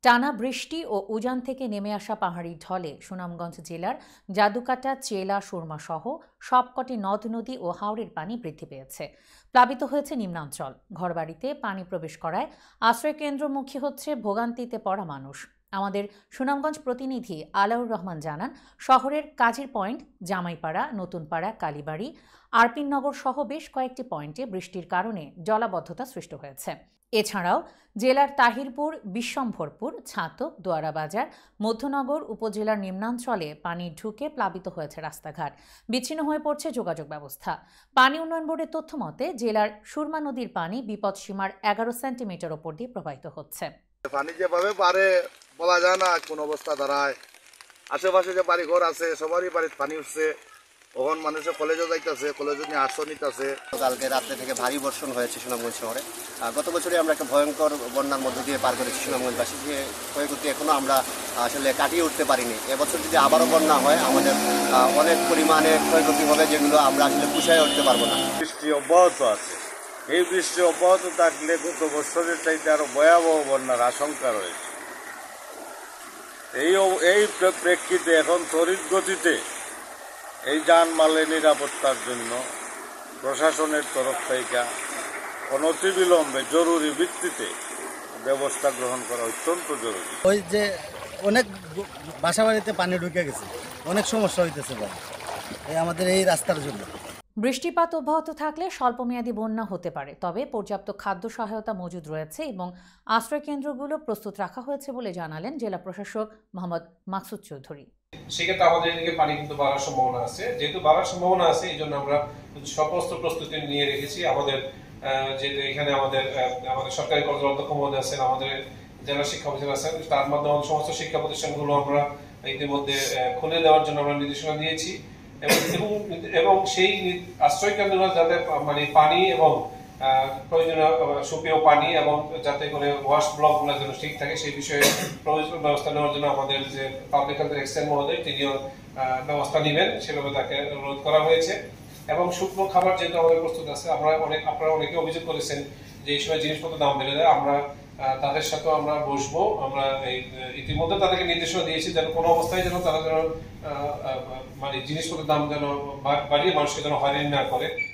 টানা বৃষ্টি ও উজান থেকে নেমে আসা পাহাড়ি ঢলে সুনামগঞ্জ জেলার জাদুকাটা, চেলা, সুরমা সহ সবকটি নদ নদী ও হাওরের পানি বৃদ্ধি পেয়েছে। প্লাবিত হয়েছে নিম্নাঞ্চল। ঘরবাড়িতে পানি প্রবেশ করায় আশ্রয়কেন্দ্রমুখী হচ্ছে ভোগান্তিতে পড়া মানুষ। আমাদের সুনামগঞ্জ প্রতিনিধি আলাউর রহমান জানান, শহরের কাজীর পয়েন্ট, জামাইপাড়া, নতুনপাড়া, কালীবাড়ি, আরপিননগর সহ বেশ কয়েকটি পয়েন্টে বৃষ্টির কারণে জলাবদ্ধতা সৃষ্টি হয়েছে। এছাড়াও জেলার তাহিরপুর, বিশ্বম্ভরপুর, ছাতক, দোয়ারাবাজার, মধ্যনগর উপজেলার নিম্নাঞ্চলে পানি ঢুকে প্লাবিত হয়েছে রাস্তাঘাট। বিচ্ছিন্ন হয়ে পড়ছে যোগাযোগ ব্যবস্থা। পানি উন্নয়ন বোর্ডের তথ্য মতে জেলার সুরমা নদীর পানি বিপদসীমার 11 সেন্টিমিটার ওপর দিয়ে প্রবাহিত হচ্ছে। পানি যেভাবে পারে বলা যায় না কোন অবস্থা দাঁড়ায়। আশেপাশে যে বাড়ি ঘর আছে সবারই বাড়িতে পানি উঠছে। ওখান মানুষে কলেজে যাইতেছে, কলেজে নিয়ে আশ্রয় নিতেছে। কালকে রাত্রে থেকে ভারী বর্ষণ হয়েছে সুনামগঞ্জ শহরে। গত বছরে আমরা একটা ভয়ঙ্কর বন্যার মধ্য দিয়ে পার করেছি সুনামগঞ্জবাসী, যে ক্ষয়ক্ষতি এখনো আমরা আসলে কাটিয়ে উঠতে পারিনি। এবছর যদি আবারও বন্যা হয় আমাদের অনেক পরিমাণে ক্ষয়ক্ষতি হবে, যেগুলো আমরা আসলে পুষায় উঠতে পারবো না। বৃষ্টি অব্যাহত আছে। এই বৃষ্টি অব্যাহত থাকলে গত বছরের চাইতে আরো ভয়াবহ বন্যার আশঙ্কা রয়েছে। এই প্রেক্ষিতে এখন তড়িৎ গতিতে এই যানমালের নিরাপত্তার জন্য প্রশাসনের তরফ থেকে অনতিবিলম্বে জরুরি ভিত্তিতে ব্যবস্থা গ্রহণ করা অত্যন্ত জরুরি। ওই যে অনেক বাসা বাড়িতে পানি ঢুকে গেছে, অনেক সমস্যা হইতেছে আমাদের এই রাস্তার জন্য। বৃষ্টিপাত অব্যাহত থাকলে স্বল্পমেয়াদী বন্যা হতে পারে, তবে পর্যাপ্ত খাদ্য সহায়তা মজুদ রয়েছে এবং আশ্রয়কেন্দ্রগুলো প্রস্তুত রাখা হয়েছে বলে জানালেন জেলা প্রশাসক মোহাম্মদ মাকসুদ চৌধুরী। সেক্ষেত্রে আমাদের এদিকে পানি কিন্তু বাড়ার সম্ভাবনা আছে। যেহেতু বাড়ার সম্ভাবনা আছে, এই জন্য আমরা সমস্ত প্রস্তুতি নিয়ে রেখেছি। আমাদের যেহেতু এখানে আমাদের সরকারি কর্মকর্তা মহোদয় আছেন, আমাদের জেলা শিক্ষা অফিসার আছেন, তার মাধ্যমে সমস্ত শিক্ষা প্রতিষ্ঠানগুলো আমরা ইতিমধ্যে খুলে দেওয়ার জন্য আমরা নির্দেশনা দিয়েছি এবং সেই আশ্রয় কেন্দ্রগুলো যাতে মানে পানি এবং প্রয়োজনীয় সুপেয় পানি এবং যাতে করে ওয়াশ ব্লক গুলো যেন ঠিক থাকে সেই বিষয়ে প্রয়োজনীয় ব্যবস্থা নেওয়ার জন্য আমাদের যে পাবলিক হেলথ এক্সচেঞ্জ মহোদয় তিনিও ব্যবস্থা নেবেন, সেভাবে তাকে অনুরোধ করা হয়েছে। এবং শুকনো খাবার যেহেতু আমাদের প্রস্তুত আছে, আপনারা অনেকে অভিযোগ করেছেন যে এই সময় জিনিসপত্র দাম বেড়ে যায়। আমরা তাদের সাথেও আমরা বসবো। আমরা ইতিমধ্যে তাদেরকে নির্দেশনা দিয়েছি যেন কোনো অবস্থায় যেন তারা যেন মানে জিনিসপত্রের দাম যেন বাড়িয়ে মানুষকে যেন হয়রানি না করে।